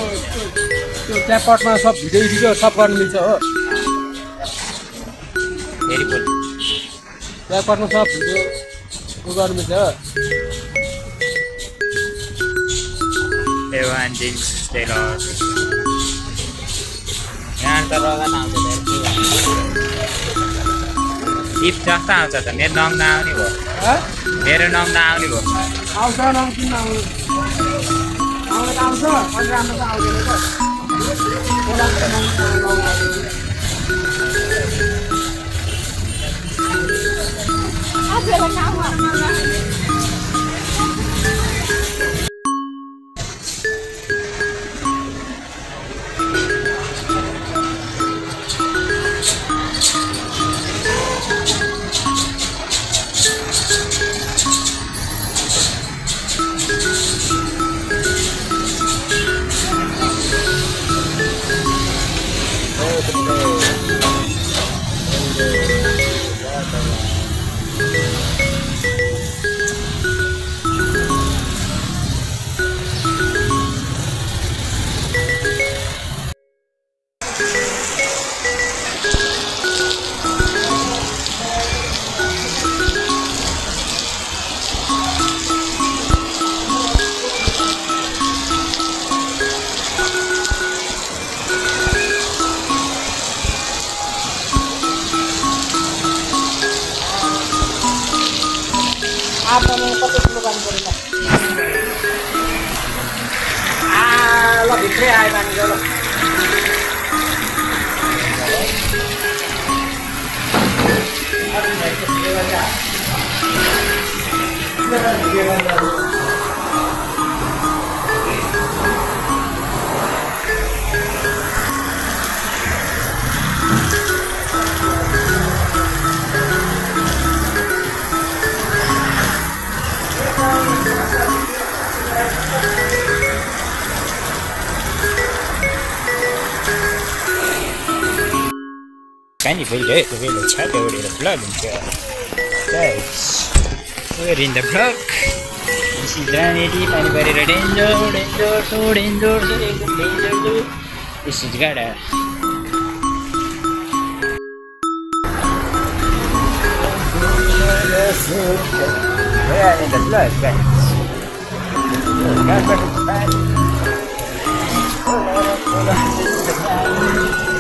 त्यो ट्यापटमा सब भिडियो सब गर्न मिल्छ हो फेरि बोल ट्यापटमा सब भिडियो गर्न मिल्छ Evan James Taylor यहाँ त रगन आउँछ टिप जस्तो आउँछ त मेरो नङ नआउने भयो मेरो नङ नआउने भयो आउँछ नङ किन आउँछ आउँछ आउँछ अनि राम्रो त आउँदैन ल भित्रै आयो पानी ल Can you feel it? The village had already the plug in here. Guys, we're in the plug. This is Ranity, anybody danger, danger, so danger, so danger. This is Gada. We are in the plug, guys. Got back to the bed.